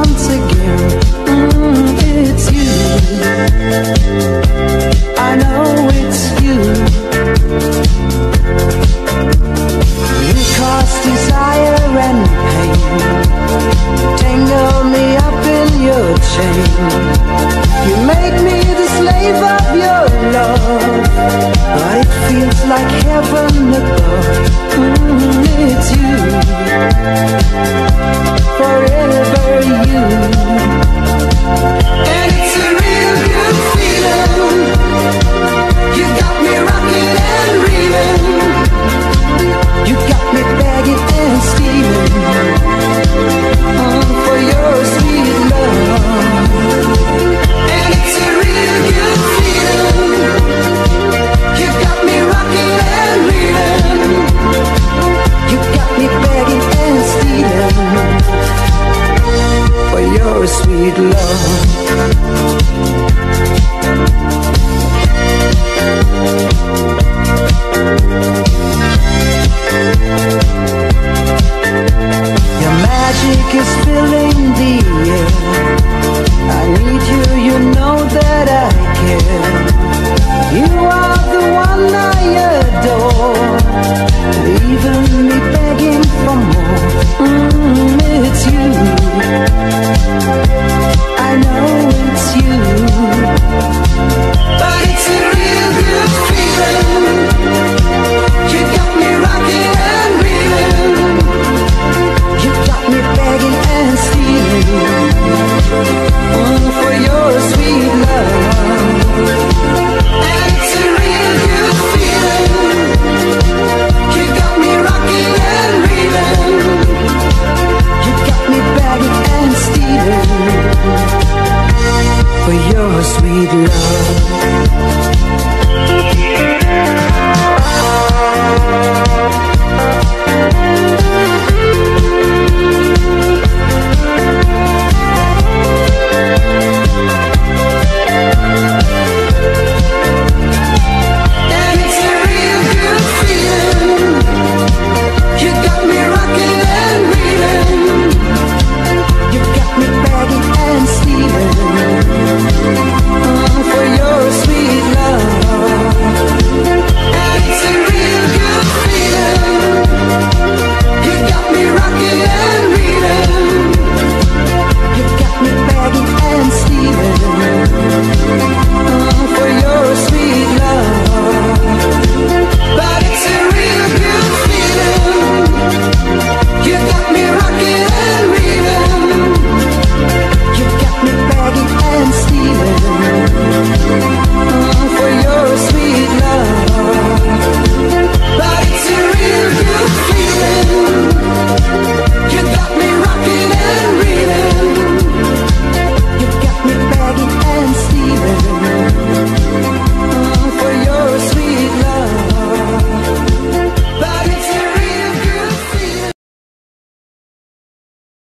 once again. It's you. I know it's you. You cause desire and pain, tangle me up in your chain. You make me the slave of your love, but it feels like heaven above. It's you, forever you. And it's a real good feeling. You got me rocking and reeling. You got me begging and stealing for your sweet love. And it's a real good feeling. You got me rocking and reeling. You got me begging and stealing for your sweet love. Your magic is filling the air. I need you, you know that I care. You are the one I adore, leaving me begging for more. It's you. I know it's you. But it's a real good feeling. You got me rocking and reeling. You got me begging and stealing for your sweet love. And it's a real good feeling. You got me rocking and reeling. You got me begging and stealing for your sweet love.